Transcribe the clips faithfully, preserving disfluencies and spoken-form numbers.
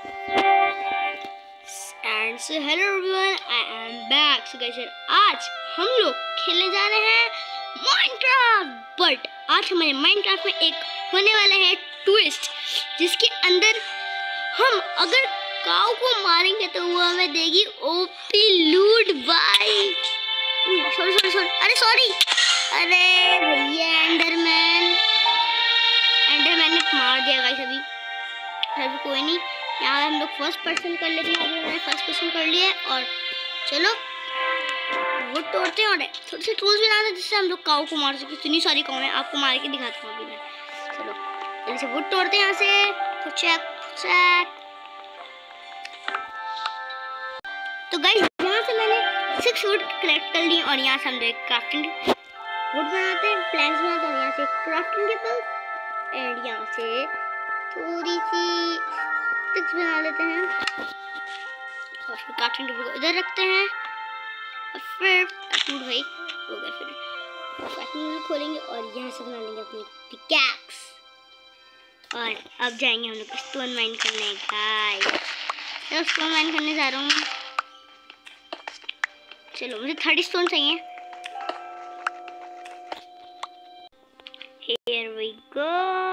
And so hello everyone, I am back. So guys, आज हम लोग खेलने जा रहे हैं माइनक्राफ्ट। बट आज हमारे माइनक्राफ्ट में एक होने वाला है ट्विस्ट, जिसके अंदर हम अगर काऊ को मारेंगे तो वो हमें देगी ओपी लूट भाई। सॉरी सॉरी सॉरी अरे सॉरी अरे भैया, एंडरमैन एंडरमैन ने मार दिया गाइस। अभी अभी कोई नहीं, यहाँ हम लोग फर्स्ट पर्सन कर लेते हैं। अभी मैंने फर्स्ट पर्सन कर लिया है और चलो वो तोड़ते हैं और थोड़े से टूल्स भी लाते हैं जिससे हम लोग काऊ को मार सके। इतनी सारी काऊ है, आपको मार के दिखाता हूँ अभी मैं। चलो जल्दी से वुड तोड़ते हैं यहाँ से। चेक चेक तो गाइस, यहाँ से मैंने सिक्स वुड कलेक्ट कर ली और यहाँ से हम लोग क्राफ्टिंग वुड बनाते हैं, प्लैंक्स बनाते हैं। यहाँ से क्राफ्टिंग टेबल एंड यहाँ से थोड़ी सी स्टिक्स बना लेते हैं और फिर क्राफ्टिंग टेबल को इधर रखते हैं और फिर टूट भाई हो गया। फिर क्राफ्टिंग टेबल खोलेंगे और यहाँ से बना लेंगे अपनी पिकैक्स और अब जाएंगे हम लोग स्टोन माइन करने। गाइस तो स्टोन माइन करने जा रहा हूँ। चलो मुझे थर्टी स्टोन चाहिए। Here we go।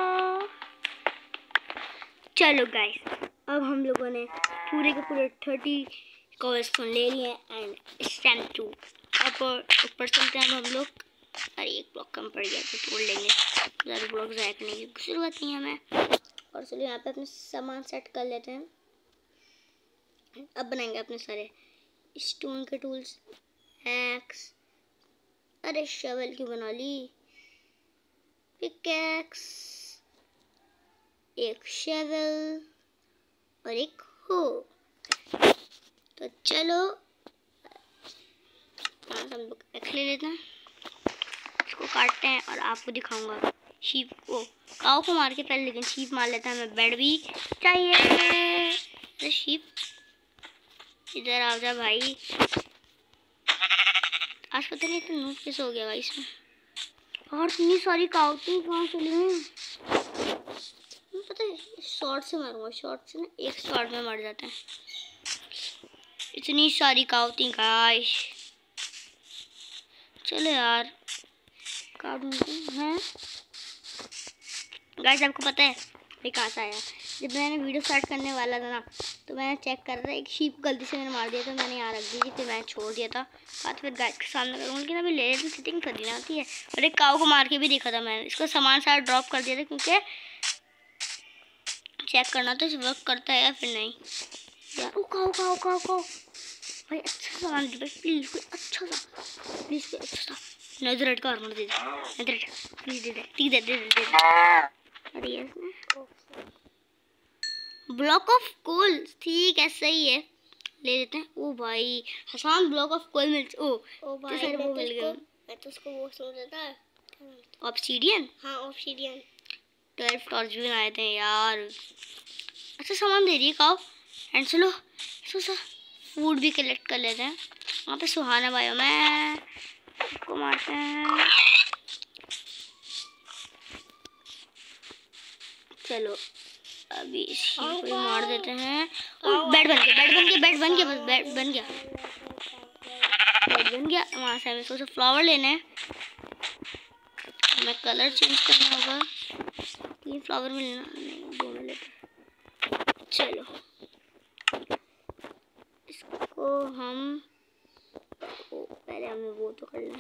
चलो गाइस, अब हम लोगों ने पूरे के पूरे थर्टी कॉबलस्टोन ले लिए एंड इट्स टाइम टू ऊपर ऊपर चलते हैं। अब हम लोग, अरे एक ब्लॉक कम पड़ गया तो तोड़ लेंगे, ज़्यादा ब्लॉक ज़ाया करने की ज़रूरत नहीं है हमें। और चलो यहाँ पे अपने सामान सेट कर लेते हैं। अब बनाएंगे अपने सारे स्टोन के टूल्स, एक्स, अरे शवल क्यों बना ली, पिकैक्स, एक शवल और एक हो। तो चलो हम लोग एक्स ले लेते हैं, इसको काटते हैं और आपको दिखाऊंगा शीप को, काऊ को मार के पहले, लेकिन शीप मार लेता है। हमें बेड भी चाहिए। अरे शीप इधर आ जा भाई। आज पता नहीं तो नूब कैसे हो गया भाई इसमें। और इतनी सारी काऊ थी, कहाँ चली हैं पता है। शॉर्ट से मारूंगा, शॉर्ट से ना एक शॉर्ट में मर जाते हैं। इतनी सारी काऊ थी गाइस। चलो यार काऊ ढूंढते हैं। गाइस आपको पता है ये कहाँ से आया? जब मैंने वीडियो स्टार्ट करने वाला था ना, तो मैंने चेक कर रहा था, एक शीप गलती से मैंने मार दिया था। मैंने यहाँ रख दी थी, फिर मैंने छोड़ दिया था। बात फिर गाइस के सामने करूँगा, लेकिन अभी ले तो सेटिंग कर देना आती है। और एक काऊ को मार के भी देखा था मैंने, इसको सामान सारा ड्रॉप कर दिया था क्योंकि चेक करना था वर्क करता है या फिर नहीं। यार ओ काऊ काऊ काऊ काऊ भाई, अच्छा सामान दे भाई प्लीज़, कोई अच्छा सा प्लीज़, कोई अच्छा सा नजरेट का आर्मर दे दे, नजरेट प्लीज़ दे दे, ठीक दे दे दे दे। अरे ये ब्लॉक ऑफ कोल, ठीक है सही है, ले लेते हैं। ओ भाई हसान ब्लॉक ऑफ कोल मिल, ओ ओ भाई तो वो मिल गया। मैं तो उसको वो समझ था ऑब्सीडियन। हाँ ऑब्सीडियन। ट्वेल्व टॉर्च भी बनाए थे यार, अच्छा सामान दे रही है काऊ। एंड चलो सा फूड भी कलेक्ट कर लेते हैं। वहाँ पे सुहाना बायो में इसको मारते हैं। चलो अभी इसी को मार देते हैं। बेड बन गया, बेड बन गया, बेड बन गया, बस बेड बन गया, बेड बन गया। वहाँ से हमें सोचा फ्लावर लेने हैं, हमें कलर चेंज करना होगा। तीन फ्लावर मिलना, नहीं दो मिले। चलो इसको हम ओ, पहले हमें वो तो कर लें।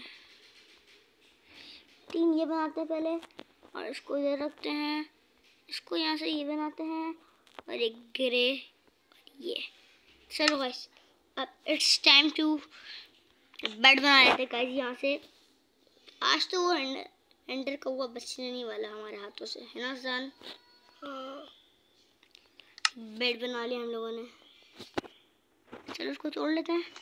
तीन ये बनाते हैं पहले और इसको इधर रखते हैं। इसको यहाँ से ये बनाते हैं और एक ग्रे और ये। चलो गाइस अब इट्स टाइम टू बेड बना लेते गाइस। यहाँ से आज तो वो एंडर, एंडर कौवा बचने नहीं वाला हमारे हाथों से, है ना जान? हाँ बेड बना लिया हम लोगों ने। चलो उसको तोड़ लेते हैं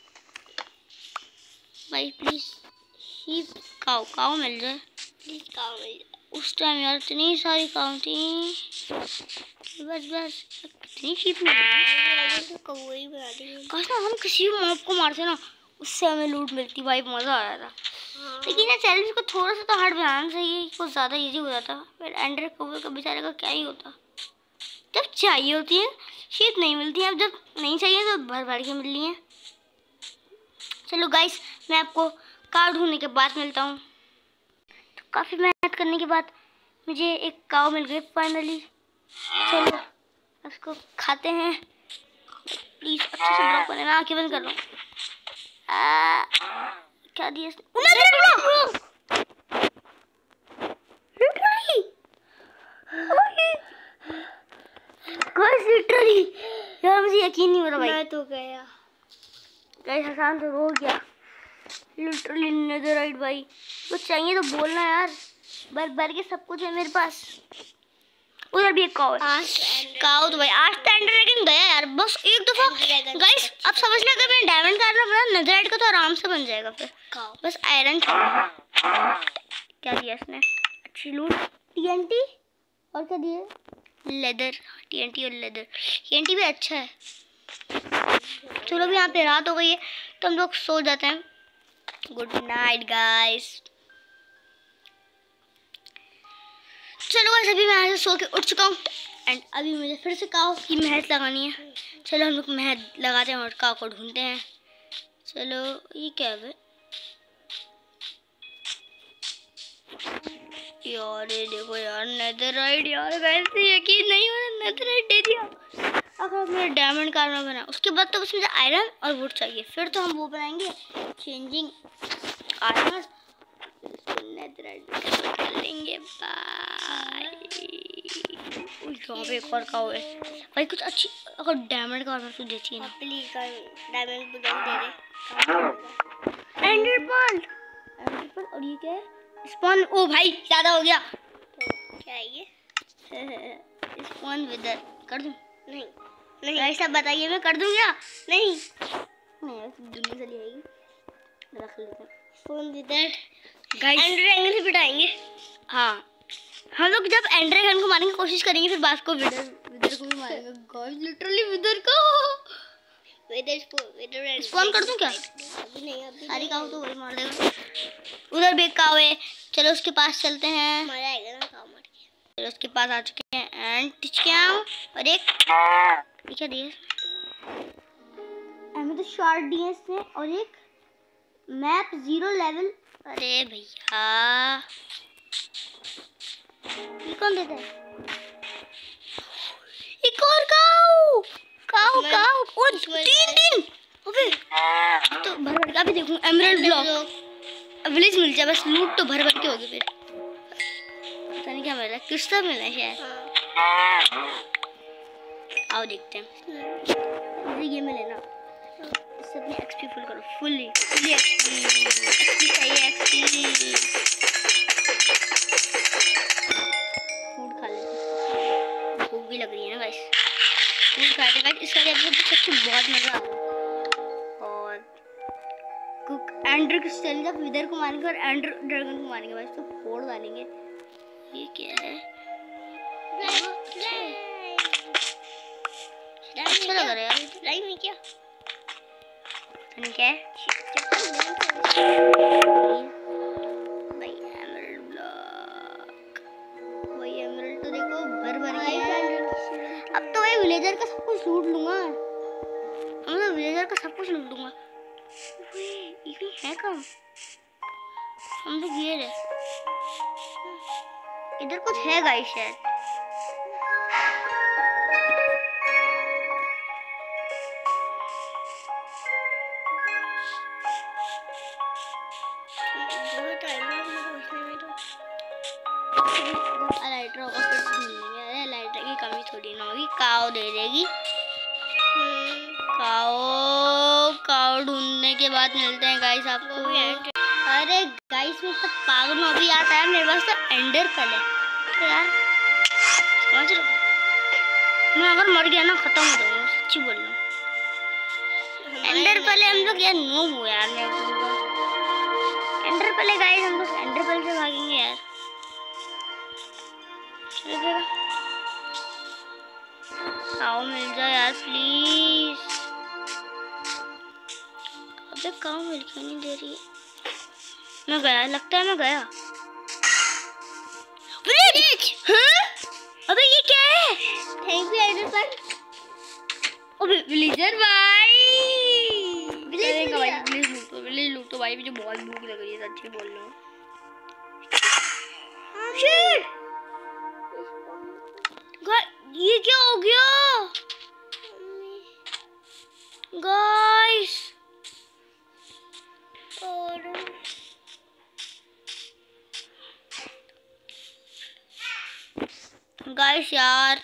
भाई प्लीज़। शीप काऊ काऊ मिल जाए प्लीज़, काऊ मिल जाए। उस टाइम यार इतनी सारी काऊ थी, बस बस इतनी शीप नहीं कौवे ही बना दी। काश ना हम किसी भी मॉब को मारते ना, उससे हमें लूट मिलती भाई, मज़ा आ रहा था। हाँ। लेकिन ना चैलेंज को थोड़ा सा तो हार्ड बनाना चाहिए, कुछ ज़्यादा इजी हो जाता। फिर एंडर कौवे का बेचारे का क्या ही होता। जब चाहिए होती है शीट नहीं मिलती है, अब जब नहीं चाहिए तो भर भर के मिल रही है। चलो गाइस, मैं आपको काव ढूंढने के बाद मिलता हूँ। तो काफ़ी मेहनत करने के बाद मुझे एक काव मिल गई फाइनली। चलो उसको खाते हैं। प्लीज अच्छे से ब्लॉक करना, मैं आंखें बंद कर रहा हूँ। क्या दिया इसने? लिटरली यार मुझे यकीन नहीं हो रहा भाई। मैं तो गया गाइस, हसान तो रो गया लिटरली। नेदरराइट भाई कुछ चाहिए तो बोलना यार, भर भर के सब कुछ है मेरे पास। उधर भी एक काव है। काव तो भाई आज तो एंडर ड्रैगन गया यार, बस एक दफा गाइस। अब समझ लें अगर मैं डायमंड करना बना नेदरराइट का तो आराम से बन जाएगा फिर। बस आयरन क्या दिया इसने? अच्छी लूट, टीएनटी और क्या दिए? लेदर। टीएनटी और लेदर, टीएनटी भी अच्छा है। चलो अभी यहाँ पे रात हो गई है तो हम लोग सो जाते हैं। Good night guys. चलो गाइस, अभी मैं यहाँ से सो के उठ चुका हूँ एंड अभी मुझे फिर से काव की मेहनत लगानी है। चलो हम लोग मेहनत लगाते हैं और काव को ढूंढते हैं। चलो ये क्या है यार? ये देखो यार नेदरराइट यार, वैसे यकीन नहीं हो रहा नेदरराइट दे दिया। अगर मेरा डायमंड कारवा बना उसके बाद तो बस मुझे आयरन और वुड चाहिए, फिर तो हम वो बनाएंगे चेंजिंग आर्मर। नेदरराइट कर लेंगे बाय। यहाँ पे एक और काव है भाई, कुछ अच्छी अगर डायमंड का आर्मर तो देती है ना प्लीज। डायमंड दे दे। Ender pearl, ender pearl. और ये क्या है? स्पॉन। ओ भाई ज्यादा हो गया। तो क्या है ये? स्पॉन विदर कर दूं? नहीं नहीं ऐसा बताइए, मैं कर दूं क्या? नहीं नहीं दुनिया से ले आएगी, रख लेते हैं spawn wither. Guys ender dragon से पिटाएंगे। हाँ हम लोग जब एंडर ड्रैगन को मारने की कोशिश करेंगे फिर बात को विदर विदर को भी मारेंगे। गाइस लिटरली विदर को विदर विदर स्पॉन कर दूं क्या? अभी नहीं, अभी सारी काव तो वही मार देगा। उधर भी एक काव है, चलो उसके पास चलते हैं। मजा आएगा ना काव मार के। चलो उसके पास आ चुके हैं एंड टिचकिया और एक क्या दिए? हमें तो शॉर्ट दिए इसने और एक मैप जीरो लेवल। अरे भैया ये कौन देता है? एक और काव काव काव और तीन तीन। अबे तो भर भर के अभी देखूं एमराल्ड ब्लॉक विलेज मिल जाए, बस लूट तो भर भर के होगी। फिर पता नहीं क्या मिला, क्रिस्टल मिला है शायद। आओ देखते हैं। मुझे ये मिले ना, इससे अपनी एक्सपी फुल करो। फुल्ली फुल्ली एक्सपी एक्सपी चाहिए एक्सपी। फूड खा लेते, भूख भी लग रही है ना गाइस। फूड खाते खाते इसका एपिसोड सच्ची बहुत मजा आ गया। कुक एंडर क्रिस्टल जब विदर को मारेंगे और एंडर ड्रैगन को मारेंगे भाई तो फोड़ डालेंगे। ये क्या है? अच्छा लग रहा है यार। लाइव में क्या नहीं क्या है? भाई एमराल्ड ब्लॉक, भाई एमराल्ड तो देखो भर भर के है। अब तो भाई विलेजर का सब कुछ लूट लूंगा, हम तो विलेजर का सब कुछ लूट लूंगा। ये है कम हम लोग ये रहे। इधर कुछ है गाइस शायद। बहुत टाइम लगा मुझे पहुंचने में। तो लाइटर होगा फिर ढूंढेंगे। अरे लाइटर की कमी थोड़ी ना होगी, काव दे देगी। काव काव ढूंढने के बाद मिलते हैं गाइस आपको। अरे गाइस मैं सब पागल में अभी आता है मेरे पास तो एंडर पर्ल है। तो यार समझ लो, मैं अगर मर गया ना खत्म हो जाऊंगा, सच्ची बोल रहा हूँ। एंडर पर्ल हम लोग यार नूब हो यार। मैं एंडर पर्ल गाइस, हम लोग एंडर पर्ल से भागेंगे यार। चलो काव मिल जाए यार प्लीज। अबे काव मिल क्यों नहीं दे रही है? मैं गया, लगता है मैं गया। हाँ? अबे ये क्या है? थैंक यू एडर पर। अबे विलेजर भाई, विलेज भाई, विलेज लूट तो विलेज लूट तो भाई, मुझे बहुत भूख लग रही है, सच्ची बोल रहा हूँ। शिट, ये क्या हो गया गाइस? गाइस यार,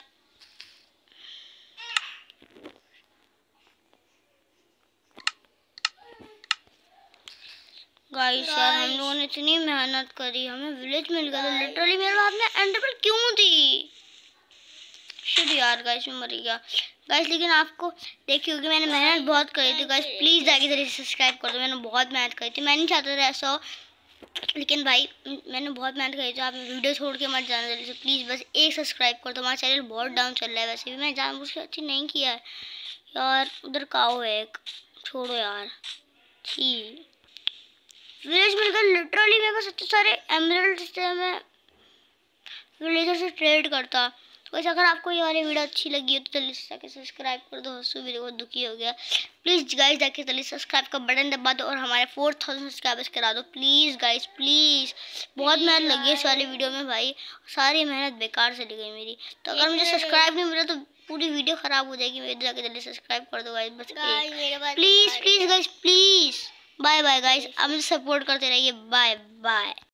गाइस यार, हम लोगों ने इतनी मेहनत करी, हमें विलेज मिल गया, लिटरली मेरे हाथ में एंडर पर्ल क्यों थी? शिट यार गाइस, मैं मर गया गाइस। लेकिन आपको देखी होगी मैंने मेहनत बहुत करी थी गाइस, प्लीज़ जाके जल्दी सब्सक्राइब कर दो। मैंने बहुत मेहनत करी थी, मैं नहीं चाहता था ऐसा हो, लेकिन भाई मैंने बहुत मेहनत करी थी। आप वीडियो छोड़ के मत जाना जल्दी से, प्लीज़ बस एक सब्सक्राइब कर दो। हमारा चैनल बहुत डाउन चल रहा है, वैसे भी मैं जानबूझ के अच्छी नहीं किया है यार। उधर काओ है एक, छोड़ो यार। छी, विलेज मिलकर लिटरली मेरे पास इतने सारे एमराल्ड्स थे, मैं विलेजर से ट्रेड करता। तो अगर आपको ये वाली वीडियो अच्छी लगी हो तो जल्दी से जाके सब्सक्राइब कर दो। हंसू भी देखो दुखी हो गया। प्लीज़ गाइस जाके जल्दी सब्सक्राइब का बटन दबा दो और हमारे फोर थाउजेंड सब्सक्राइबर्स करा दो प्लीज़ गाइस, प्लीज़। बहुत मेहनत लगी है इस वाली वीडियो में भाई, सारी मेहनत बेकार चली गई मेरी। तो अगर मुझे सब्सक्राइब नहीं मिला तो पूरी वीडियो ख़राब हो जाएगी मेरी। जाके जल्दी सब्सक्राइब कर दो गाइस, बस please please guys, please. Bye bye guys, आप मुझे सपोर्ट करते रहिए। Bye bye.